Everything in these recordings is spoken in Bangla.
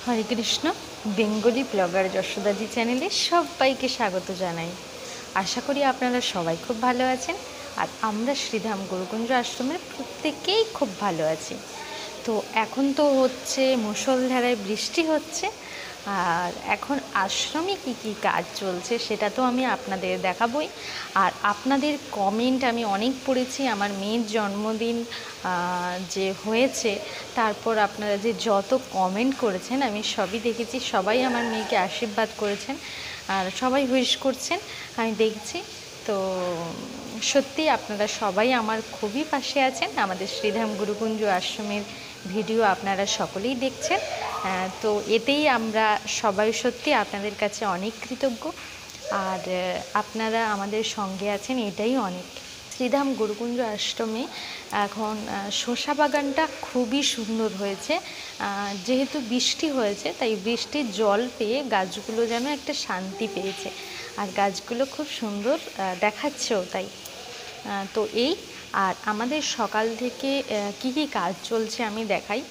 হরে কৃষ্ণ। বেঙ্গলি ব্লগার যশোদাজি চ্যানেলে সবাইকে স্বাগত জানাই। আশা করি আপনারা সবাই খুব ভালো আছেন, আর আমরা শ্রীধাম গুরুকুঞ্জ আশ্রমের প্রত্যেকেই খুব ভালো আছি। তো এখন তো হচ্ছে মুষলধারায় বৃষ্টি হচ্ছে, আর এখন আশ্রমে কি কি কাজ চলছে সেটা তো আমি আপনাদের দেখাবই। আর আপনাদের কমেন্ট আমি অনেক পড়েছি। আমার মেয়ের জন্মদিন যে হয়েছে, তারপর আপনারা যে যত কমেন্ট করেছেন আমি সবই দেখেছি। সবাই আমার মেয়েকে আশীর্বাদ করেছেন আর সবাই উইশ করছেন, আমি দেখছি। তো সত্যি আপনারা সবাই আমার খুবই পাশে আছেন। আমাদের শ্রীধাম গুরুকুঞ্জ আশ্রমের ভিডিও আপনারা সকলেই দেখছেন, তো এতেই আমরা সবাই সত্যি আপনাদের কাছে অনেক কৃতজ্ঞ। আর আপনারা আমাদের সঙ্গে আছেন, এটাই অনেক। শ্রীধাম গুরুকুঞ্জ আশ্রমে এখন শসা বাগানটা খুবই সুন্দর হয়েছে। যেহেতু বৃষ্টি হয়েছে, তাই বৃষ্টির জল পেয়ে গাছগুলো যেন একটা শান্তি পেয়েছে, আর গাছগুলো খুব সুন্দর দেখাচ্ছেও তাই। তো এই, আর আমাদের সকাল থেকে কি কি কাজ চলছে আমি দেখাই।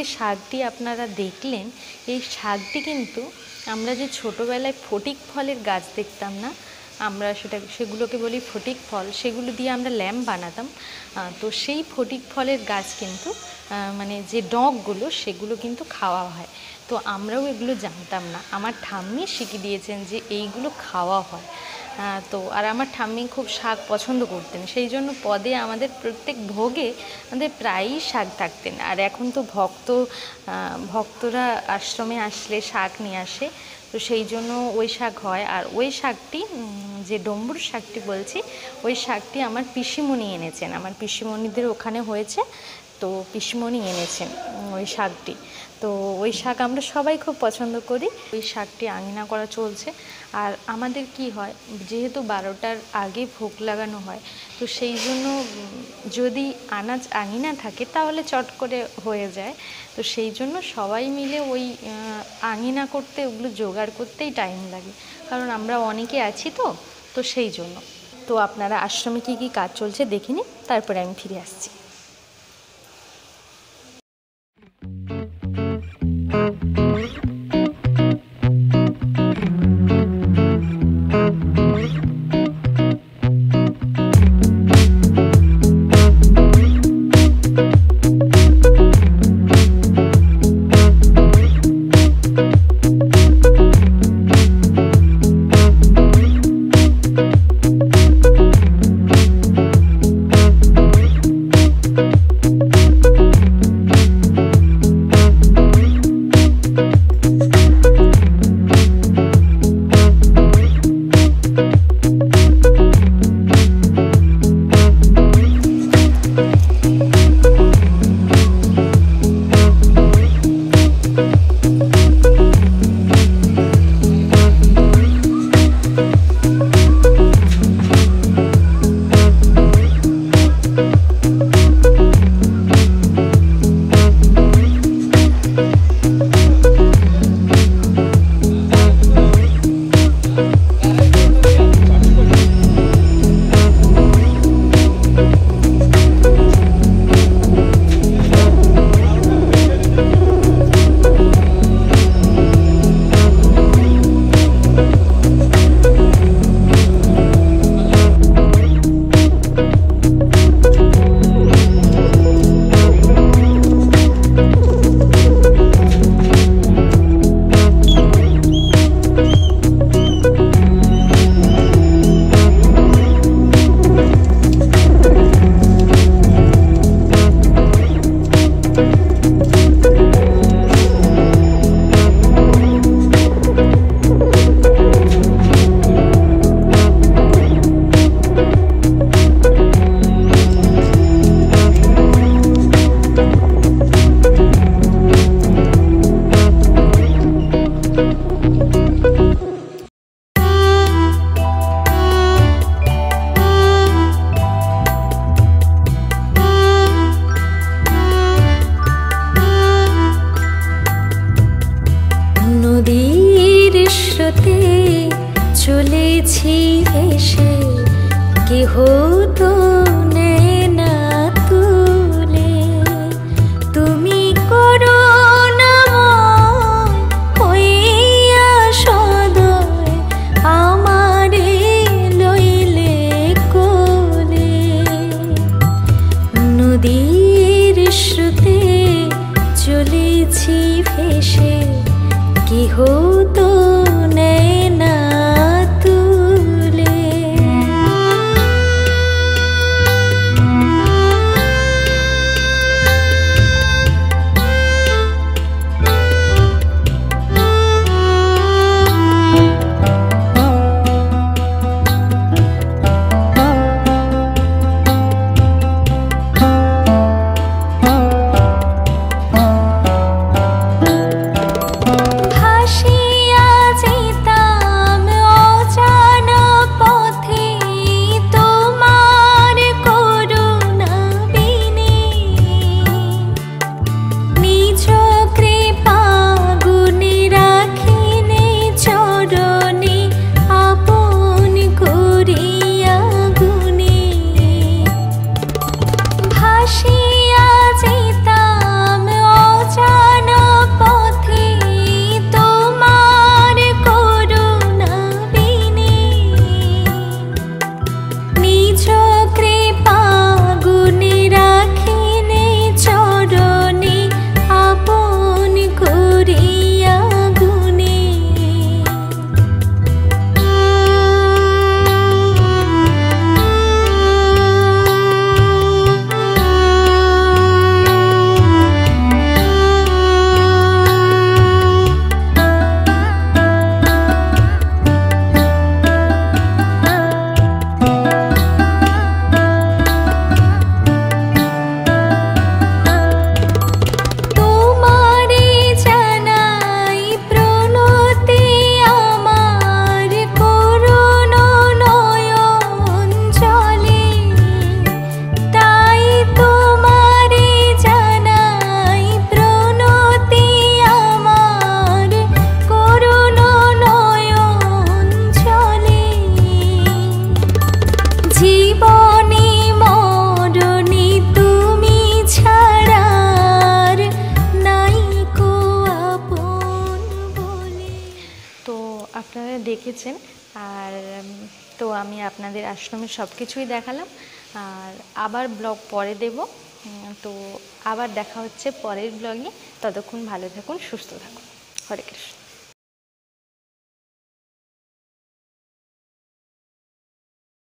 শাকটি আপনারা দেখলেন, এই শাকটি কিন্তু আমরা যে ছোটোবেলায় ফটিক ফলের গাছ দেখতাম না, আমরা সেগুলোকে বলি ফটিক ফল, সেগুলো দিয়ে আমরা ল্যাম্প বানাতাম। তো সেই ফটিক ফলের গাছ কিন্তু মানে যে ডগগুলো সেগুলো কিন্তু খাওয়া হয়। তো আমরাও এগুলো জানতাম না, আমার ঠাম্মি শিখিয়ে দিয়েছেন যে এইগুলো খাওয়া হয়। তো আর আমার ঠাম্মি খুব শাক পছন্দ করতেন, সেই জন্য পদে আমাদের প্রত্যেক ভোগে আমাদের প্রায়ই শাক থাকতেন। আর এখন তো ভক্তরা আশ্রমে আসলে শাক নিয়ে আসে, তো সেই জন্য ওই শাক হয়। আর ওই শাকটি যে ডম্বুর শাকটি বলছি, ওই শাকটি আমার পিসিমণি এনেছেন, আমার পিসিমণিদের ওখানে হয়েছে, তো পিসিমণি এনেছেন ওই শাকটি। তো ওই শাক আমরা সবাই খুব পছন্দ করি। ওই শাকটি আঙিনা করা চলছে। আর আমাদের কি হয়, যেহেতু 12টার আগে ভোগ লাগানো হয়, তো সেই জন্য যদি আনাজ আঙিনা থাকে তাহলে চট করে হয়ে যায়। তো সেই জন্য সবাই মিলে ওই আঙিনা করতে, ওগুলো জোগাড় করতেই টাইম লাগে, কারণ আমরা অনেকে আছি। তো সেই জন্য তো আপনারা আশ্রমে কী কী কাজ চলছে দেখে নিন, তারপরে আমি ফিরে আসছি। চলেছি ভেসে, কেহ তো নেয় না তুলে। তুমি করুণাময় হইয়া সদয় আমারে লইলে কোলে। নদীর স্রোতে চলেছি ভেসে, কেহ তো নেয় না তুলে। দেখেছেন। আর তো আমি আপনাদের আশ্রমের সব কিছুই দেখালাম। আর আবার ব্লগ পরে দেব। তো আবার দেখা হচ্ছে পরের ব্লগে। ততক্ষণ ভালো থাকুন, সুস্থ থাকুন। হরে কৃষ্ণ।